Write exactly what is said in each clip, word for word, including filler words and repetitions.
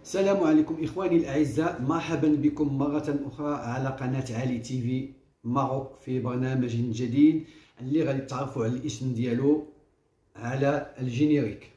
السلام عليكم إخواني الأعزاء، مرحبا بكم مرة أخرى على قناة علي تيفي ماروك في برنامج جديد اللي غادي تعرفوا على الاسم ديالو على الجينيريك.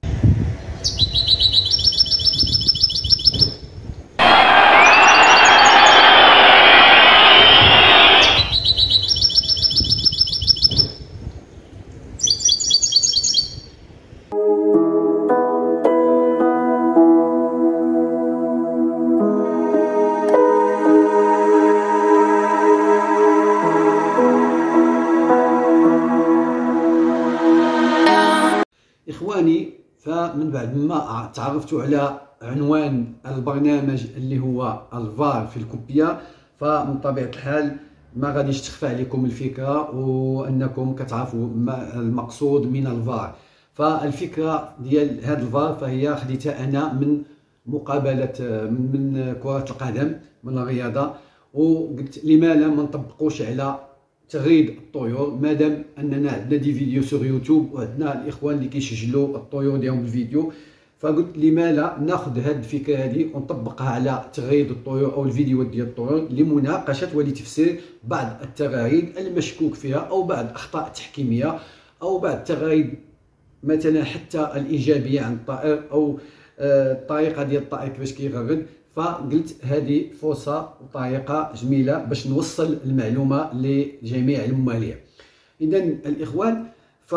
إخواني، فمن بعد ما تعرفتوا على عنوان البرنامج اللي هو الفار في الكوبيا، فمن طبيعة الحال ما غاديش تخفى عليكم الفكرة وأنكم كتعرفوا ما المقصود من الفار. فالفكرة ديال هذا الفار فهي خديتها أنا من مقابلة من كرة القدم، من الرياضة، وقلت لما لا ما نطبقوش على تغريد الطيور، مادام اننا عندنا دي فيديو سور يوتيوب وعندنا الاخوان اللي كيسجلوا الطيور ديالهم بالفيديو. فقلت لما لا ناخذ هذه الفكره هذه ونطبقها على تغريد الطيور او الفيديوهات ديال الطيور لمناقشه ولتفسير بعض التغاريد المشكوك فيها او بعض الاخطاء التحكيميه او بعض التغاريد مثلا حتى الايجابيه عن الطائر او الطريقه ديال الطائر كيفاش كيغرد. فقلت هذه فرصه وطريقه جميله باش نوصل المعلومه لجميع المماليه. اذا الاخوان، ف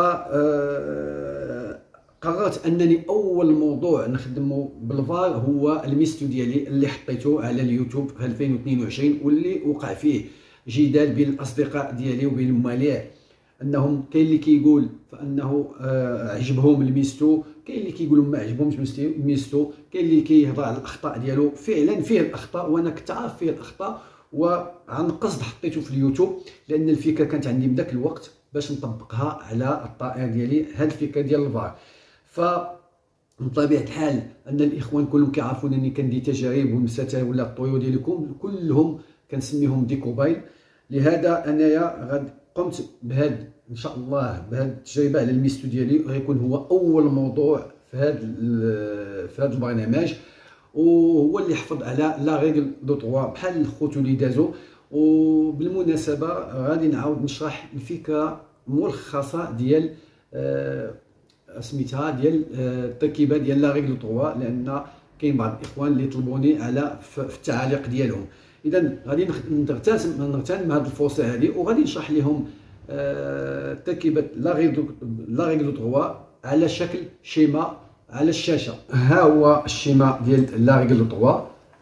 قررت انني اول موضوع نخدمه بالفار هو الميستو ديالي اللي حطيته على اليوتيوب في ألفين واثنين وعشرين، واللي وقع فيه جدال بين الاصدقاء ديالي وبين المماليه، انهم كاين اللي كيقول فانه آه عجبهم الميستو، كاين اللي كيقولوا ما عجبهمش الميستو، كاين اللي كيهضر على الاخطاء ديالو. فعلا فيه الاخطاء وانا كنت عارف فيه الاخطاء، وعن قصد حطيته في اليوتيوب لان الفكره كانت عندي بداك الوقت باش نطبقها على الطائر ديالي، هذه الفكره ديال الفار. ف من طبيعه الحال ان الاخوان كلهم كيعرفون اني كندير تجارب ونسات ولا الطيور ديالي كلهم كنسميهم ديكوبايل. لهذا انايا غاد قمت بهذا ان شاء الله بهذه التجربه على الميستو ديالي، غيكون هو اول موضوع في هذا في هذا البرنامج، وهو اللي حفظ على لا ريغل دو تروا بحال الخوت اللي دازو. وبالمناسبه غادي نعاود نشرح الفكره ملخصه ديال آه سميتها ديال التركيبه ديال لا ريغل دو تروا، لان كاين بعض الاخوان اللي طلبوني على في التعاليق ديالهم. اذا غادي نغتنم نغتنم هذه الفرصه هذه وغادي نشرح لهم تركيبه لا ريغل دو تروا على شكل شيما على الشاشه. ها هو الشيما ديال لا ريغل دو تروا،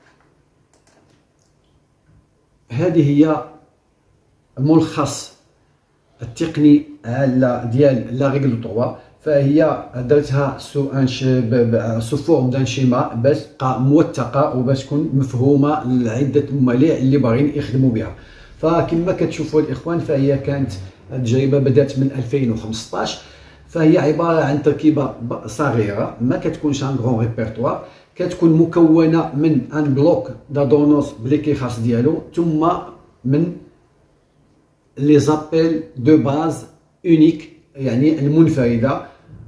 هذه هي الملخص التقني على ديال لا ريغل دو تروا. فهي درتها سو ان سو فورم دان شيما باش تبقى موثقه وباش تكون مفهومه لعده مماليع اللي باغيين يخدموا بها. فكما كتشوفوا الاخوان، فهي كانت التجربه بدات من ألفين وخمسطاش. فهي عباره عن تركيبه صغيره ما كتكونش ان غون ريبرتوار، كتكون مكونه من ان بلوك دادونوس بليكي خاص ديالو، ثم من لي زابيل دو باز اونيك يعني المنفرده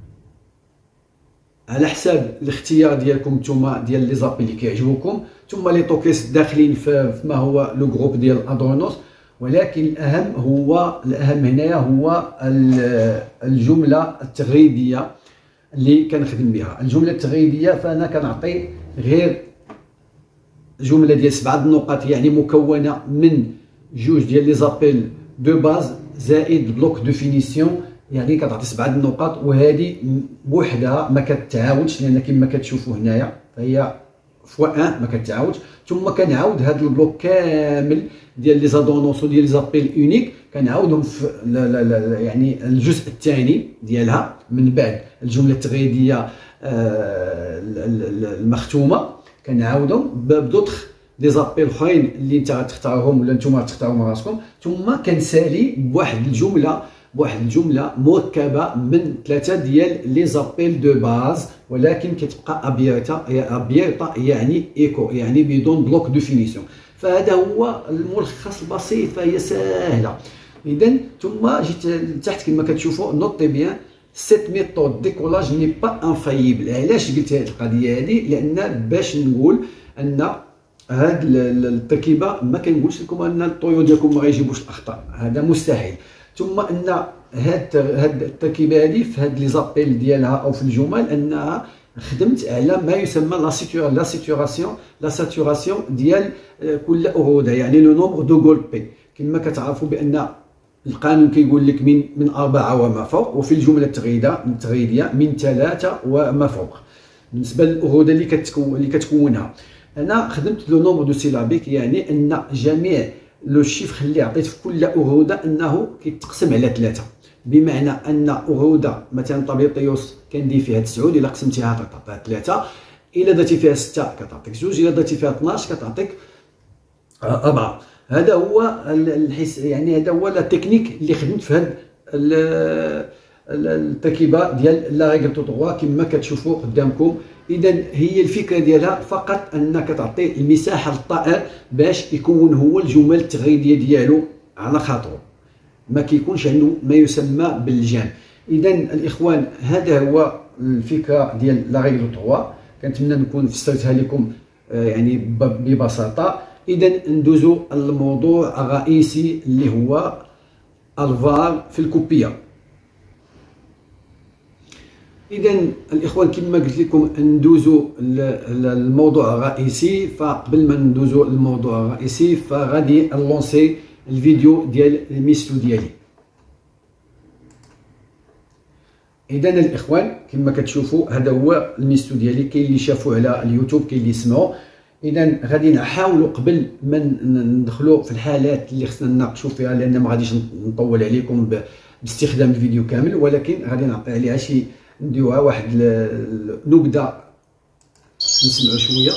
على حساب الاختيار ديالكم نتوما ديال لي زابيل اللي كيعجبوكم، ثم لي توكيس داخلين في ما هو لو جروب ديال ادونوس. ولكن الاهم هو الاهم هنايا هو الجمله التغريديه اللي كنخدم بها. الجمله التغريديه فانا كنعطي غير جمله ديال سبعه النقط، يعني مكونه من جوج ديال لي زابيل دو باز زائد بلوك دو فينيسيون، يعني كتعطي سبعه النقط، وهذه بوحدها ما كتعاودش لان كما كتشوفوا هنايا فهي فوا واحد ما كتعاودش. ثم كنعاود هذا البلوك كامل ديال لي زادونوس وديال لي زابيل اونيك كنعاودهم في لا لا لا يعني الجزء الثاني ديالها من بعد الجمله التغريديه المختومه، كنعاودهم بدوطخ دي زابيل اخرين اللي انت غتختارهم ولا نتوما غتختارهم راسكم. ثم كنسالي بواحد الجمله بواحد الجمله مركبه من ثلاثه ديال لي زابيل دو باز، ولكن كتبقى ابيرتا ابيرتا يعني ايكو يعني بدون بلوك دو فينيسيون. فهذا هو الملخص البسيط، فهي سهله. اذا ثم جيت تحت كما كتشوفوا نوطي بيان سيت ميثود ديكولاج ني با انفايبل. علاش قلت هذه القضيه هذه؟ لان باش نقول ان هاد التركيبه ما كنقولش لكم ان الطيور ديالكم ما غيجيبوش الاخطاء، هذا مستحيل. ثم ان هاد هاد التركيبه هذه في هاد لي زابيل ديالها او في الجمل انها خدمت على ما يسمى لا سيتور لا سيتوراسيون لا ساتوراسيون ديال كل اروده، يعني لو نومبر دو غولبي. كما كتعرفوا بان القانون كيقول لك من من أربعة وما فوق، وفي الجملة التغريدية التغريدية من ثلاثة وما فوق بالنسبة للأروده اللي كتكون اللي كتكونها. أنا خدمت لو نومبر دو سيلابيك، يعني أن جميع لو شيفر اللي عطيت في كل أروده أنه كيتقسم على ثلاثة، بمعنى أن أروده مثلا طبيطيوس كندير فيها تسعود، إلا قسمتيها كتعطيها ثلاثة، إلا درتي فيها ستة كتعطيك جوج، إلا درتي فيها اثناش كتعطيك أربعة. هذا هو الحس، يعني هذا هو لا تكنيك اللي خدمت في هذه التركيبه ديال لا ريغل دو تروا كما كتشوفوا قدامكم. اذا هي الفكره ديالها فقط انك تعطي المساحه للطائر باش يكون هو الجمل التغريديه ديالو على خاطره، ما كيكونش عنده ما يسمى باللجان. اذا الاخوان هذا هو الفكره ديال لا ريغل دو تروا، كنتمنى نكون فسرتها لكم يعني ببساطه. إذا ندوزو الموضوع الرئيسي اللي هو الفار في الكوبية. إذا الإخوان كما قلت لكم ندوزو الموضوع الرئيسي، فقبل ما ندوزو الموضوع الرئيسي فغادي نلونسي الفيديو ديال الميستو ديالي. إذا الإخوان كما كتشوفوا هذا هو الميستو ديالي، كاين اللي شافوه على اليوتيوب كاين اللي سمعوا. اذا غادي نحاولوا قبل ما ندخلوا في الحالات اللي خصنا نناقشوا فيها، لان ما غاديش نطول عليكم باستخدام الفيديو كامل، ولكن غادي نعطي عليها شي نديوها واحد نبذه نسمعوا شويه.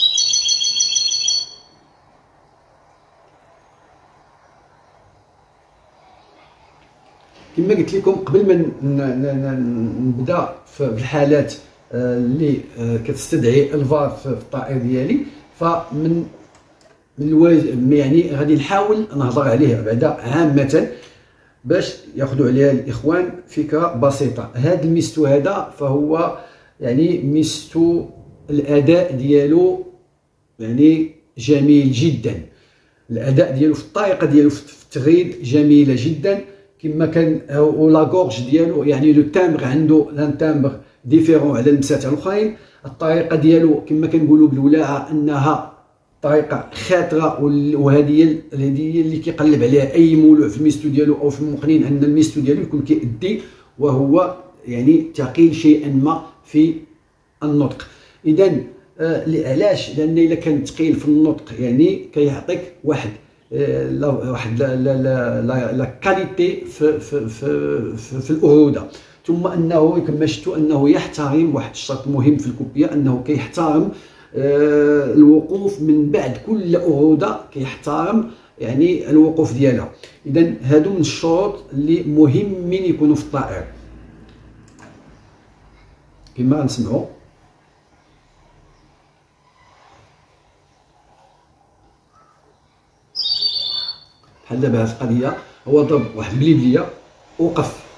كما قلت لكم قبل ما نبدا في الحالات اللي كتستدعي الفار في الطائر ديالي، فمن من الواجب يعني غادي نحاول نهضر عليه بعدا عامه باش ياخذوا عليها الاخوان فكره بسيطه. هذا الميستو هذا فهو يعني ميستو الاداء ديالو يعني جميل جدا، الاداء ديالو في الطريقه ديالو في التغريد جميله جدا كما كان، ولا غورج ديالو يعني لو تامبر عنده لان تامبر ديفيرون على المسات الاخرين. الطريقه ديالو كما كنقولوا بالولاعه انها طريقه خاطره، وهذه هي اللي كيقلب عليها اي مولوع في الميستو ديالو او في المقنين، ان الميستو ديالو يكون كيأدي وهو يعني ثقيل شيئا ما في النطق. اذا آه علاش؟ لان الا كان ثقيل في النطق يعني كيعطيك واحد آه لا واحد لا لا لا, لا كاليتي في في في, في, في الاروده. ثم انه كما شفتوا انه يحترم واحد الشرط مهم في الكوبيه، انه كيحترم آه الوقوف من بعد كل اروده، كيحترم يعني الوقوف ديالها. اذا هادو من الشروط اللي مهمين يكونوا في الطائر كما غنسمعوا. بحال دابا هاد القضيه هو ضرب واحد بليبليه وقف.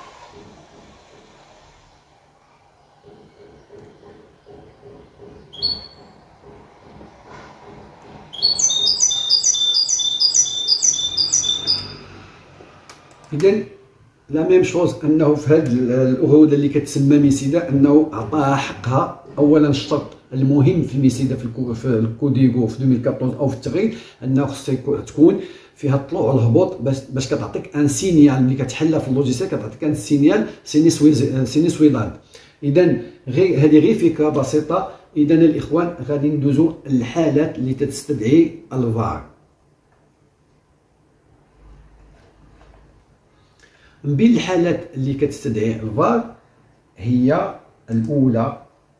اذا لا ميم شوز انه في هذه الاروده اللي كتسمى ميسيدا انه عطاها حقها. اولا الشرط المهم في الميسيدا في الكو في الكوديغو في ألفين وأربعطاش او في التغريد انه خصها تكون فيها الطلوع والهبوط باش باش كتعطيك ان سينيال اللي كتحلها في اللوجيسيال، كتعطيك ان سينيال سينيسويدال. اذا غير هذه غير فكره بسيطه. اذا الاخوان غادي ندوزو الحالات اللي تستدعي الفار. من بين الحالات اللي كتستدعي الفار هي الاولى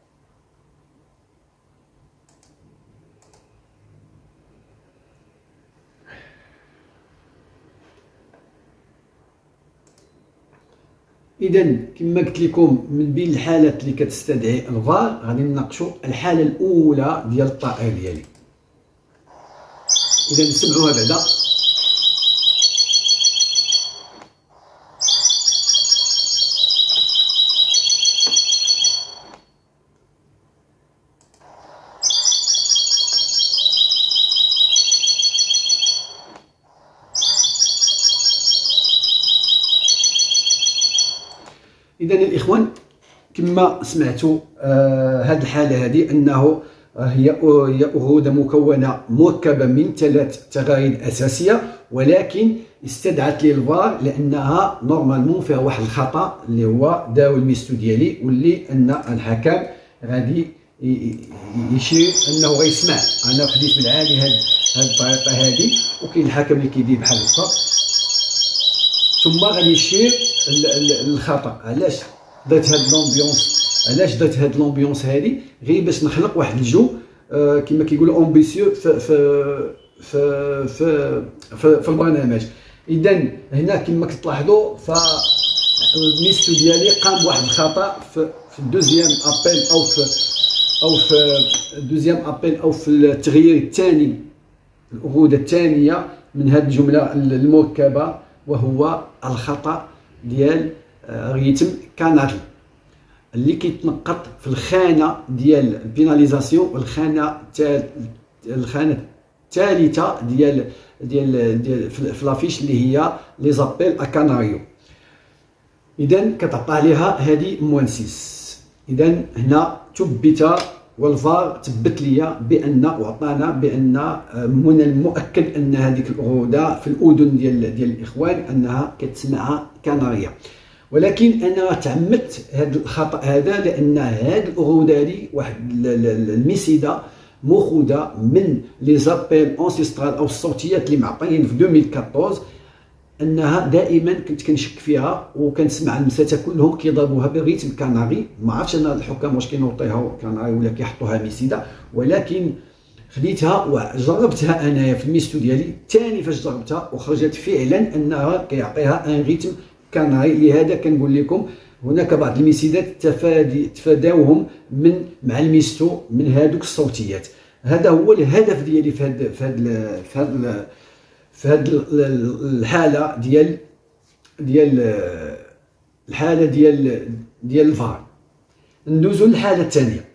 اذا كما قلت لكم من بين الحالات اللي كتستدعي الفار غادي نناقشوا الحاله الاولى ديال الطائر ديالي. اذا نسمعوها بعدا. اذا الاخوان كما سمعتوا آه هذه الحاله هذه انه هي هي أغودة مكونة مركبة من ثلاث تغايد أساسية، ولكن استدعت لي الفار لأنها نورمالمون فيها واحد الخطأ اللي هو داو الميستو ديالي، واللي أن الحكم غادي يشير أنه غيسمع. أنا خديت من عالي هاد هاد الطريقة هذه، وكاين الحكم اللي كيدير بحال هكا ثم غادي يشير الخطأ. علاش درت هاد لومبيونس علاش درت هاد لومبيونس هادي؟ غير باش نخلق واحد الجو آه كما كيقولوا امبيسيو في في في في في, في البرنامج. اذا هنا كما كتلاحظوا فالميستو ديالي قام بواحد الخطا في في الدوزيام ابيل او في او في الدوزيام ابيل او في التغيير الثاني، الأغودة الثانيه من هاد الجمله المركبه، وهو الخطا ديال ريتم كاناتل اللي كيتنقط في الخانه ديال البيناليزاسيون والخانه الخانه الثالثه ديال ديال ديال في لافيش اللي هي لي زابيل ا كاناريو. اذا كتعطى عليها هذه موان ستة. اذا هنا ثبت والفار ثبت ليا بان وعطانا بان من المؤكد ان هذيك الاغوده في الاذن ديال ديال الاخوان انها كتسمعها كناريه، ولكن انا تعمدت هذا الخطا هذا لان هذه الاغوده هذه واحد الميسيده ماخوذه من لي زابيل انسيسترال او الصوتيات اللي معطيين في ألفين وأربعطاش، انها دائما كنت كنشك فيها وكنسمع المساتة كلهم كيضربوها بالريتم كناري. ما عرفتش انا الحكام واش كينوطيها كناري ولا كيحطوها ميسيده، ولكن خديتها وجربتها انايا في الميستو ديالي. ثاني فاش جربتها وخرجت فعلا انها كيعطيها ان ريتم كناري. لهذا كنقول لكم هناك بعض الميسيدات تفادي تفاداوهم من مع الميستو من هذوك الصوتيات. هذا هو الهدف ديالي في هذا في هذا في هذا في هذه الحاله ديال ديال الحاله ديال ديال الفار. ندوزو للحاله الثانيه.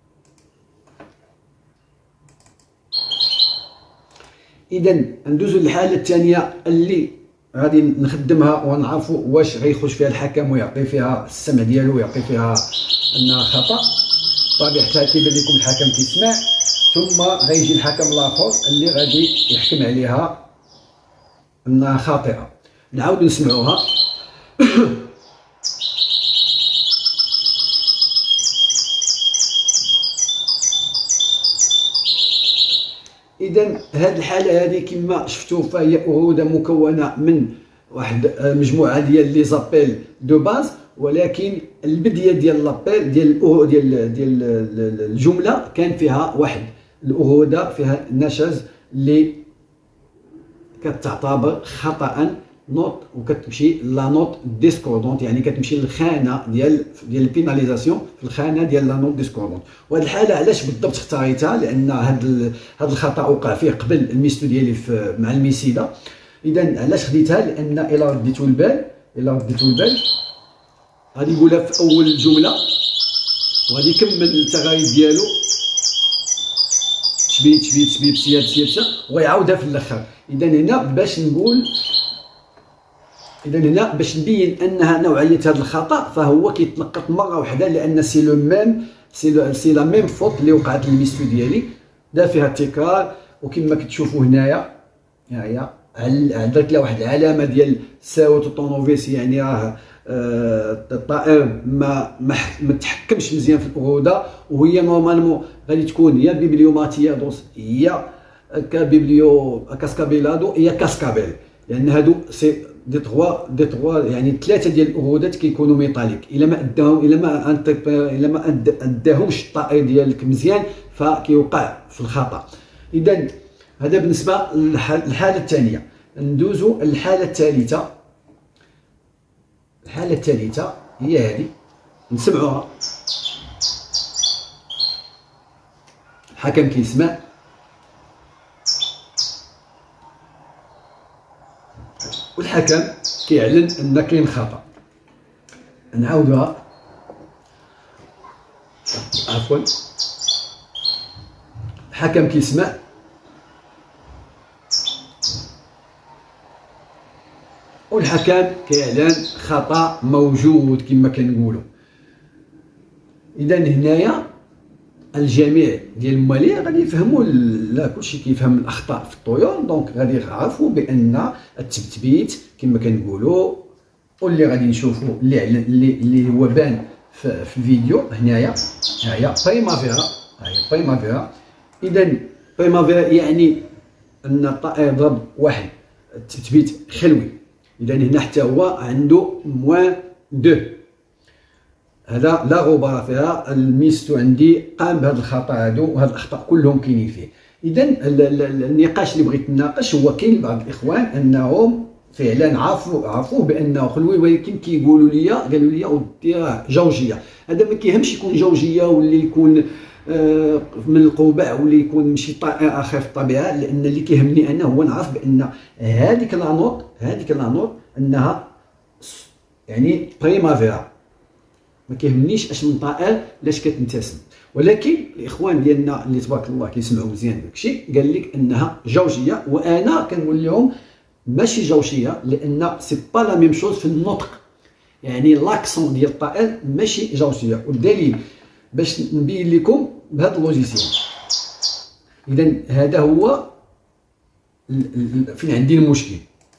اذا ندوزو للحاله الثانيه اللي غادي نخدمها ونعرفوا واش غيخش فيها الحكم ويعطي فيها السمع ديالو ويعطي فيها انها خطا. طبيعتها كيبان لكم الحكم كيسمع، ثم غيجي الحكم الاخر اللي غادي يحكم عليها انها خاطئه. نعاود نسمعوها. اذا هذه الحاله هذه كما شفتوا فهي اغوده مكونه من واحد مجموعه ديال لي زابيل دو باز، ولكن البديه ديال لابيل ديال ديال ديال الجمله كان فيها واحد الاغوده فيها نشاز اللي كتعتبر خطا نوت وكتمشي لا نوت ديسكوردونت، يعني كتمشي للخانه ديال ديال البيناليزاسيون في الخانه ديال لا نوت ديسكوردونت. وهذه الحاله علاش بالضبط اختاريتها؟ لان هذا هذا الخطا وقع فيه قبل الميستو ديالي مع الميسيده. اذا علاش خديتها؟ لان الا رديتو البال الا رديتو البال غادي يقولها في اول الجمله وغادي يكمل التغايد ديالو تشبيت تشبيت تشبيت سياد سيادته ويعاودها في الاخر. اذا هنا باش نقول اذا هنا باش نبين انها نوعيه هذا الخطا فهو كيتنقط مره واحده، لان سي لو ميم سي سي لا ميم فوت اللي وقعت للميستو ديالي دا فيها التكرار. وكما كتشوفوا هنايا ها هي درت لها واحد العلامه ديال ساوت الطونوفيس، يعني راه الطائر ما ما تحكمش مزيان في الاغوده، وهي نورمالمون غادي تكون يا بيبليوماتيادوس يا كابيبليو كاسكابيلادو هي كاسكابيل، لان هادو سي دي تخوا دي تخوا يعني ثلاثه ديال الاغودات كيكونوا ميطاليك. الا ما اداهم الا ما الا ما اداهمش الطائر ديالك مزيان فكيوقع في الخطا. اذا هذا بالنسبه للحاله الثانيه. ندوزو للحاله الثالثه. الحاله الثالثه هي هذه، نسمعوها. الحكم كيسمع والحكم كيعلن ان كاين خطا. نعاودوها عفوا. الحكم كيسمع والحكم كيعلن خطا موجود كما كنقولوا. اذا هنايا الجميع ديال الموالين غادي يفهموا، لا كلشي كيفهم الاخطاء في الطيور، دونك غادي يعرفوا بان التبتبيت كما كنقولوا. واللي غادي نشوفوا اللي اللي هو بان في, في الفيديو هنايا، ها هي بريمافيرا، ها هي بريمافيرا. اذا بريمافيرا يعني ان الطائر ضرب واحد التبتبيت خلوي، اذا هنا حتى هو عنده موان دو. هذا لا غبار فيها. الميستو عندي قام بهذا الخطا هادو، وهاد الاخطاء كلهم كاينين فيه. اذا النقاش اللي بغيت نناقش هو كاين بعض الاخوان انهم فعلا عرفوا عرفوه بانه خلوي، ولكن كيقولوا لي قالوا لي ودي راه جوجيه. هذا ما كيهمش يكون جوجيه ولا يكون آه من القبع ولا يكون شي طائر اخر في الطبيعه، لان اللي كيهمني انا هو نعرف بان هذيك لانوط هذيك لانوط انها يعني بريمافيرا. ما كيهمنيش اش من طائر لاش كتنتسم، ولكن الاخوان ديالنا اللي تبارك الله كيسمعوا مزيان داكشي قال لك انها جوجيه، وانا كنقول لهم ماشي جوجيه، لان سي با لا ميم شوز في النطق. يعني لاكسون ديال الطائر ماشي جوجيه، والدليل باش نبين لكم بهذا اللوجيسيال. اذا هذا هو فين عندي المشكل.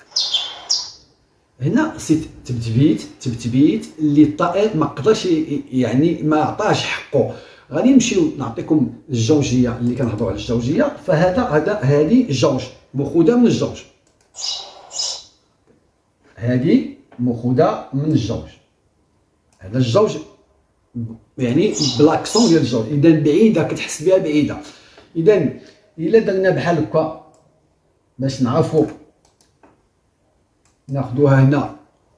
هنا سي تبتبيت تبتبيت اللي الطائر ما قدرش يعني ما عطاش حقه. غادي نمشيو نعطيكم الجوجيه اللي كنهضروا على الجوجيه. فهذا هذا هذه الجوج مخوذه من الجوج، هذه مخوذه من الجوج. هذا الجوج يعني بلاكسون ديال الجوج، اذا بعيده كتحس بها بعيده. اذا الا درنا بحال هكا باش نعرفوا ناخذوها هنا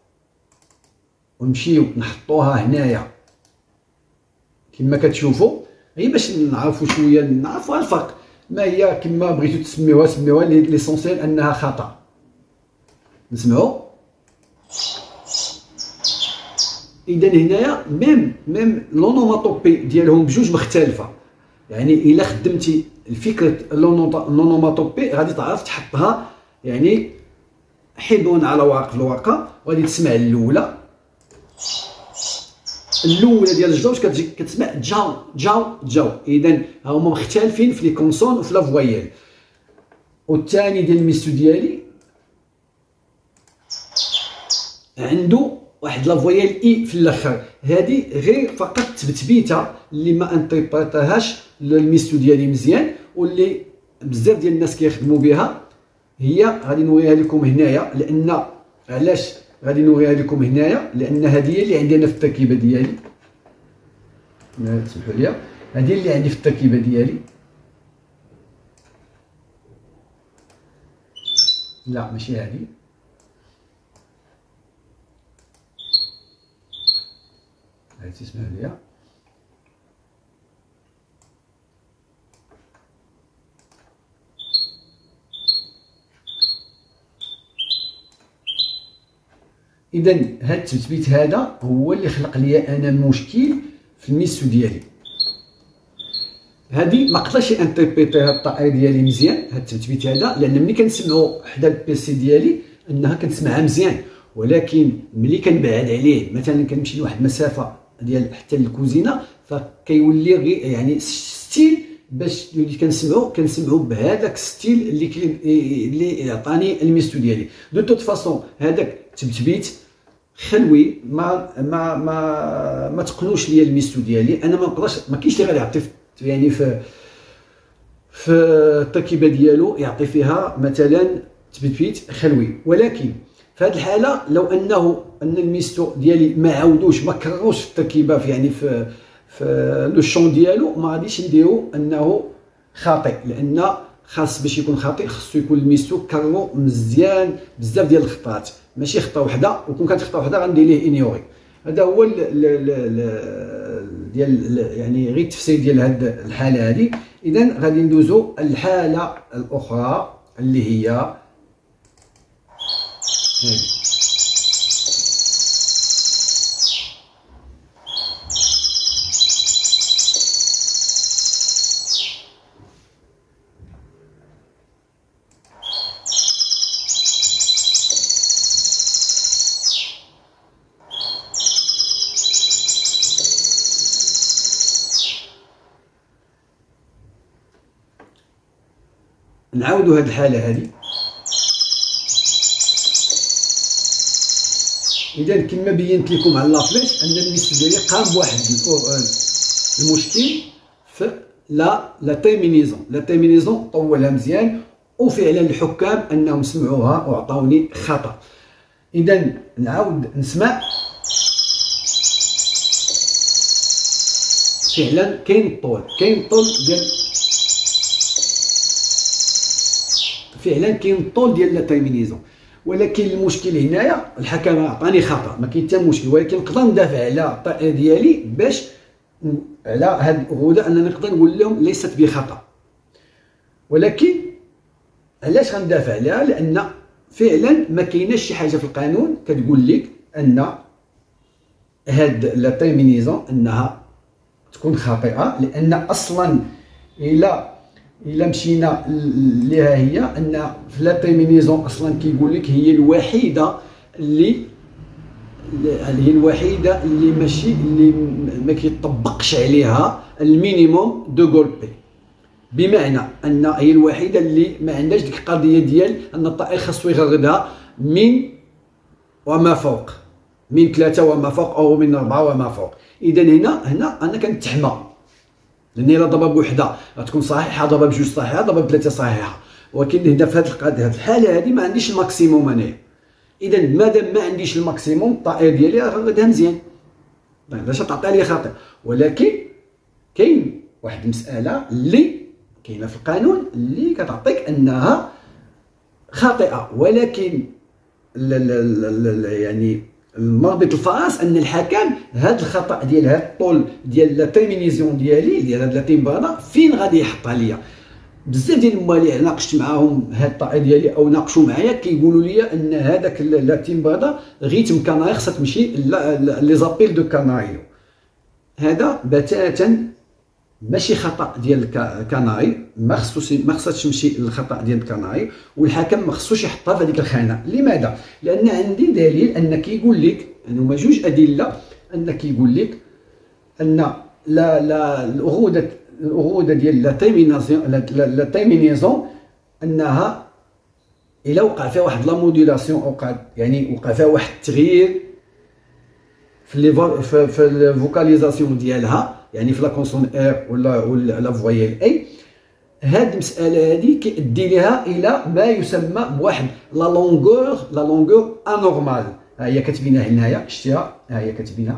ونمشيو نحطوها هنايا كما كتشوفوا، غير باش نعرفوا شويه نعرفوا الفرق. ما هي كما بغيتو تسميوها سميوها، ليسونسيال انها خطا. نسمعوا. اذا هنايا ميم ميم لونوماتوبي ديالهم بجوج مختلفه. يعني الا خدمتي الفكره اللونوماتوبي غادي تعرف تحطها يعني حضون على ورق في الورقه، وغادي تسمع الاولى الاولى ديال الجوج كتجي كتسمع جاو جاو جاو. اذا هما مختلفين في لي كونسون وفي لا فويال. والثاني ديال الميستو ديالي عنده واحد لا فويال اي في الاخر. هذه غير فقط تبتبيته اللي ما انتربريتاهاش الميستو ديالي مزيان، واللي بزاف ديال الناس كيخدموا بها. هي غادي نوريها لكم هنايا. لان علاش غادي نوريها لكم هنايا؟ لان هذه هي اللي عندي انا في التركيبه ديالي. سمحوا لي، هذه اللي عندي في التركيبه ديالي. لا ماشي هذه، هذه تسمحوا لي. اذا هذا التثبيت هذا هو اللي خلق لي انا مشكل في الميستو ديالي. هذه ما قدرش انتربريتيها الطائر ديالي مزيان هذا التثبيت هذا، لان ملي كنسمعوا حدا البيسي ديالي انها كنسمعها مزيان، ولكن ملي كنبعد عليه مثلا كنمشي لواحد المسافه ديال حتى للكوزينه فكيولي غير يعني ستيل باش اللي كنسمعوا كنسمعوا بهذاك ستيل اللي اللي عطاني الميستو ديالي. دو توت فاصون هذاك التبتبيت خلوي ما ما ما ما تقنوش ليا الميستو ديالي. انا ما نقدرش، ما كاينش اللي غادي يعطي يعني في في التركيبه ديالو يعطي فيها مثلا تبتبيت خلوي. ولكن في هذه الحاله لو انه ان الميستو ديالي ما عاودوش ما كرروش في التركيبه في يعني في في لو شون ديالو، ما غاديش نديرو انه خاطئ، لان خاص باش يكون خاطئ خصو يكون الميستو كررو مزيان بزاف ديال الخطات، ماشي خطه وحده. وكون كانت خطه وحده غندير ليه انيوري. هذا هو ال ال ال ديال يعني غير التفسير ديال هذه الحاله هذه. اذا غادي ندوزو الحاله الاخرى اللي هي هذه. نعاودوا هذه الحاله هذه. اذا كما بينت لكم على لافليش ان الميستو ديالي قام بواحد المشكل في لا لا تيمينيزون لا تيمينيزون طولها مزيان، وفعلا الحكام انهم سمعوها وعطاوني خطا. اذا نعاود نسمع. فعلا كاين الطول، كاين الطول ديال فعلا كاين الطول ديال لا تيمينيزون، ولكن المشكل هنايا الحكم عطاني خطا، ما كاين حتى مشكل، ولكن نقدر ندافع على الطائره ديالي باش على هاد الغده انني نقدر نقول لهم ليست بخطا. ولكن علاش غندافع عليها؟ لان فعلا ما كايناش شي حاجه في القانون كتقول لك ان هاد لا تيمينيزون انها تكون خاطئه، لان اصلا الى الى مشينا ليها هي ان في لا تيمينيزون اصلا كيقول لك هي الوحيده اللي هي الوحيده اللي ماشي اللي ما كيطبقش عليها المينيموم دو غولبي، بمعنى ان هي الوحيده اللي ما عندهاش ديك القضيه ديال ان الطائر خاصو يغردها من وما فوق، من ثلاثه وما فوق او من اربعه وما فوق. اذا هنا هنا انا كنتحمى، لان الا ضرب بوحده غتكون صحيحه، ضرب بجوج صحيحه، ضرب بثلاثه صحيحه، ولكن هنا في هذه الحاله هذه ما عنديش الماكسيموم انايا. اذا مادام ما عنديش الماكسيموم الطائر ديالي غادها مزيان، علاش تعطي لي خاطئ؟ ولكن كاين واحد المساله اللي كاينه في القانون اللي كتعطيك انها خاطئه، ولكن لا لا لا يعني المربط الفرس ان الحكم هذا الخطا ديال هذا الطول ديال لا تيمينيزيون ديالي ديال هاد لا تيمبادا فين غادي يحطها ليا. بزاف ديال المواليع ناقشت معاهم هاد الطائر ديالي او ناقشوا معايا كيقولوا لي ان هذاك لا تيمبادا غيتم كناري خصها تمشي لي زابيل دو كاناريو. هذا بتاتا ماشي خطا ديال كناري، ما خصوش ما خصهاش تمشي للخطا ديال كناري، والحكم ما خصوش يحطها في هذيك الخانه. لماذا؟ لان عندي دليل ان كيقول لك هما جوج ادله ان كيقول لك ان لا لا الغده الغده ديال لا تيمينيزون لا تيمينيزون انها الا وقع فيها واحد لا موديلاسيون، وقع يعني وقع فيها واحد التغيير في لي في الفوكاليزاسيون ديالها، يعني في لا كونسون ار ولا ولا لا فويال اي، هاد المساله هادي كيؤدي لها الى ما يسمى بواحد لا لونغور لا لونغور انورمال. ها هي كاتبينها هنايا، شتيها؟ ها هي كاتبينها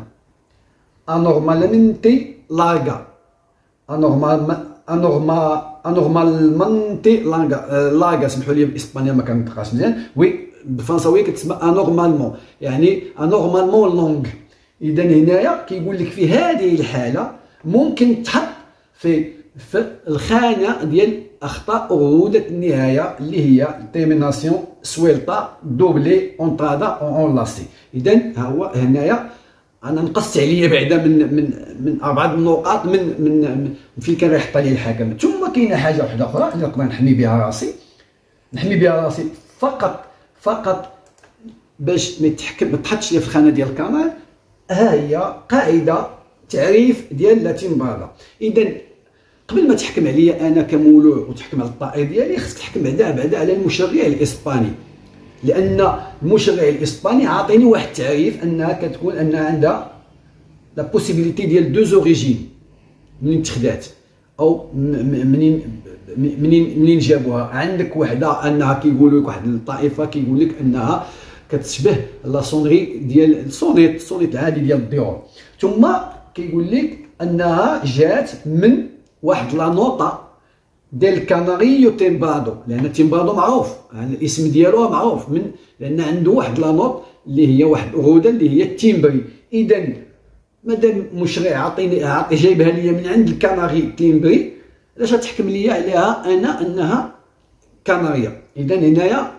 انورمالمنتي لارغا، انورمال انورمال انورمالمنتي لارغا. سمحوا لي بالاسبانيا ما كنطقاش مزيان، وي بالفرنساويه كتسمى انورمالمون، يعني انورمالمون لونغ. اذا هنايا كيقول لك في هذه الحاله ممكن تحط في في الخانه ديال اخطاء غده النهايه اللي هي تيرميناسيون سويلتا دوبلي اونطرادا اون لاسي. اذا ها هو هنايا انا نقصت عليا بعدا من من من اربعه النقاط من من, من فين كان يحط لي الحكم. ثم كاينه حاجه واحده اخرى اللي نقدر نحمي بها راسي، نحمي بها راسي فقط فقط باش ما يتحكم ما تحطش لي في الخانه ديال الكاميرا. ها هي قاعده تعريف ديال لا تيمبادا. اذا قبل ما تحكم عليا انا كمولوع وتحكم على الطائر ديالي، خصك تحكم بعدا بعدا على المشرع الاسباني، لان المشرع الاسباني عاطيني واحد التعريف انها كتكون انها عندها لا بوسيبيليتي ديال دو زوريجين منين تخدات او منين منين منين جابوها. عندك وحده انها كيقولوا لك واحد الطائفه كيقول لك انها كتشبه لا سونري ديال السونيت السونيت العادي ديال الديور، ثم كيقول لك انها جات من واحد لا نوطه ديال كاناريو تيمبادو، لان تيمبادو معروف يعني الاسم ديالو معروف من لان عنده واحد لا نوط اللي هي واحد الغده اللي هي التيمبري. اذا مادام مشرع عاطيني عاطي جايبها ليا من عند الكناري تيمبري، علاش تحكم ليا عليها انا انها كناريه؟ اذا هنايا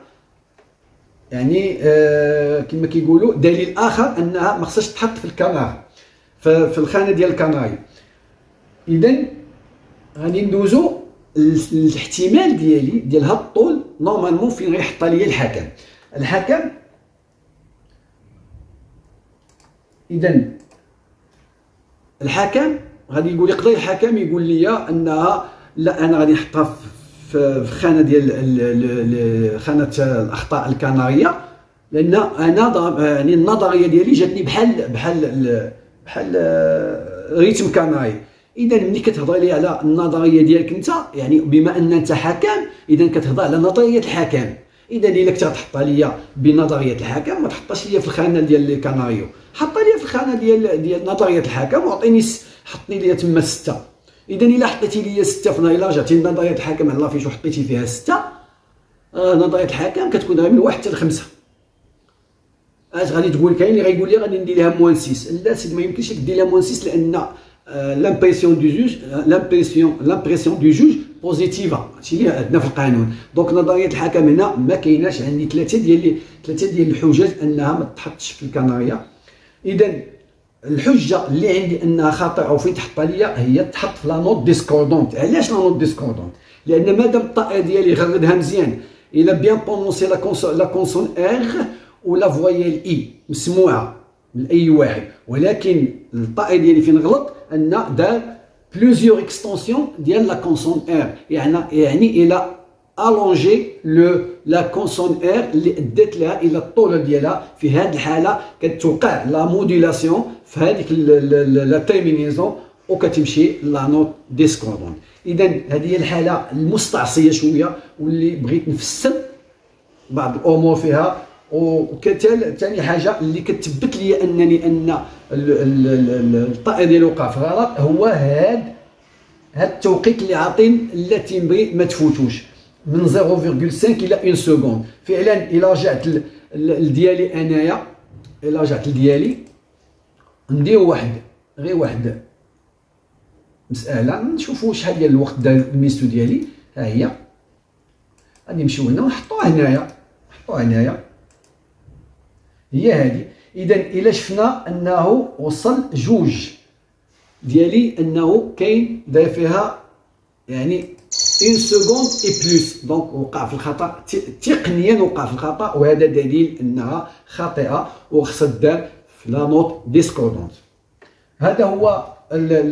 يعني آه كما كيقولوا دليل اخر انها ما خصهاش تحط في الكنار في الخانه ديال الكناري. اذا غادي ندوزو الاحتمال ديالي ديال هاد الطول نورمالمون فين غيحط ليا الحكم. الحكم اذا الحكم غادي يقول يقدر الحكم يقول لي انها لا انا غادي نحطها في خانه ديال خانه الاخطاء الكناريه، لان انا يعني النظريه ديالي جاتني بحال بحال بحال ريتم كناري. اذا ملي كتهضر لي على النظريه ديالك انت، يعني بما ان انت حكم، اذا كتهضر على نظريه الحكم. اذا الا كنت غتحطها ليا بنظريه الحكم، ما تحطهاش ليا في الخانه ديال الكناريو، حطها ليا في الخانه ديال ديال نظريه الحكم، وعطيني حطني ليا تما سته. اذا الا حطيتي ليا سته في الا رجعتي لنظريه الحكم على لافيش وحطيتي فيها سته، آه نظريه الحكم كتكون غير من واحد حتى لخمسه. اش غادي تقول؟ كاين اللي غايقول لي غادي ندير لها موان ستة. لا سيدي، ما يمكنش دير لها موان ستة، لان لامبرسيون دو جوج لامبرسيون لامبرسيون دو جوج بوزيتيفا، هادشي اللي عندنا في القانون. دونك نظريه الحكم هنا ما كايناش. عندي ثلاثه ديال ثلاثه ديال الحجج انها ما تحطش في الكناريه. اذا الحجه اللي عندي انها خاطئه وفين تحطها ليا هي تحط في لا نوت ديسكوردونت. علاش لا نوت ديسكوردونت؟ لان مادام الطائر ديالي غردها مزيان، الا بيان بونونسي لا كونسون لا كونسون ار ولا فويال اي مسموعه من اي واحد، ولكن الطائر ديالي فين غلط ان دار بلوزيور اكستونسيون ديال لا كونسون ار، يعني يعني الى الونجي لو لا كونسون ار اللي ادت لها الى الطول ديالها. في هذه الحاله كتوقع لا موديلاسيون في هذيك لا تيرمينيزون وكتمشي لا نوت ديسكوردون. اذا هذه هي الحاله المستعصيه شويه واللي بغيت نفسر بعض الامور فيها. وكتال ثاني حاجه اللي كتثبت لي انني ان الطائر ديالي وقع في غلط هو هاد هاد التوقيت اللي عاطين لا تيمبري ما تفوتوش من صفر فاصلة خمسة الى واحد سكوند. فعلا الا رجعت لديالي انايا، الا رجعت لديالي ندير واحد غير واحد مساله نشوفوا شحال ديال الوقت دار الميستو ديالي. ها هي غادي نمشيو هنا ونحطوها هنايا، نحطوها هنايا هي هذه. اذا الا شفنا انه وصل جوج ديالي انه كاين داير فيها يعني واحد سكوند اي بلوس، دونك وقع في الخطا تقنيا، وقع في الخطا، وهذا دليل انها خاطئه وخصها دار في لا نوت ديسكوردونت. هذا هو ال ال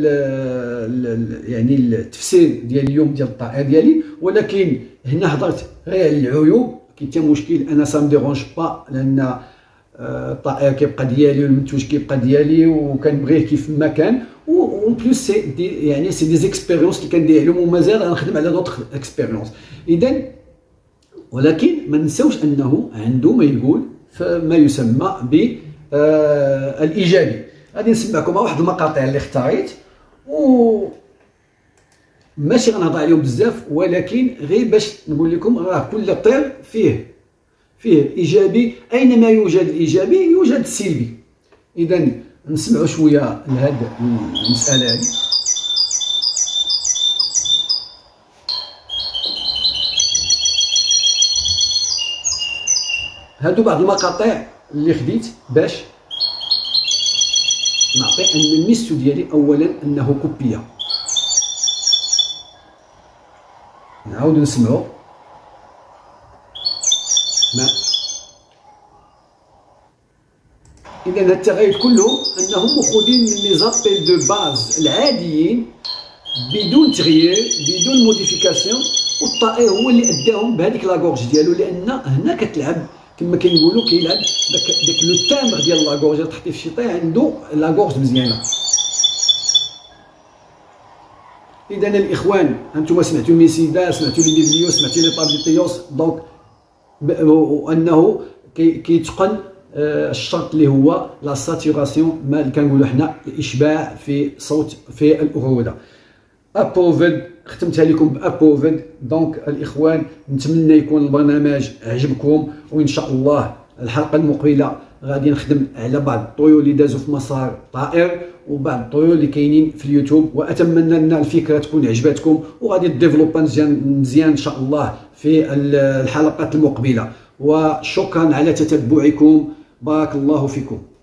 ال يعني التفسير ديال اليوم ديال الطائر ديالي. ولكن هنا هضرت غير على العيوب، كاين حتى مشكل انا سا مي ديرونج با، لان الطائر كيبقى ديالي والمنتوج كيبقى ديالي وكنبغيه كيف ما كان. و بلوس سي دي يعني سي دي زيكسبيريونس اللي كندير عليهم ومازال غنخدم على دوطخ اكسبيريونس. اذا ولكن ما نساوش انه عنده ما يقول فما يسمى ب آه الايجابي. غادي نسمعكم واحد المقاطع اللي اختاريت، و ماشي غنهضر عليهم بزاف، ولكن غير باش نقول لكم راه كل طير فيه فيه ايجابي، اينما يوجد الايجابي يوجد السلبي. اذا نسمعوا شويه لهاد المساله هذه. هادو بعض المقاطع اللي خديت باش نعطي ان الميستو ديالي اولا انه كوبيه. نعاودو نسمعوا. ما اذا هاد التغير كلهم انهم ماخوذين من لي زابيل دو باز العاديين بدون تغيير بدون موديفيكاسيون، والطائر هو اللي اداهم بهذيك لاكورج ديالو، لان هنا كتلعب كما كنقولوا كيلعب داك داك لو تامبر ديال لاكورج. تحطي في شي طير عنده لاكورج مزيانه. اذا الاخوان انتم سمعتوا ميسيدا، سمعتوا لي فيديو، سمعتوا لي طابليتيوس، دونك وانه كيتقن الشرط اللي هو لا ساتوراسيون، ما كنقولوا حنا الاشباع في صوت في الاروده. ابوفيد ختمتها لكم بابوفيد. دونك الاخوان نتمنى يكون البرنامج عجبكم، وان شاء الله الحلقه المقبله غادي نخدم على بعض الطيور اللي دازوا في مسار طائر وبعض الطيور اللي كاينين في اليوتيوب. واتمنى ان الفكره تكون عجبتكم، وغادي ديفلوبا مزيان مزيان ان شاء الله في الحلقات المقبله. وشكرا على تتبعكم، بارك الله فيكم.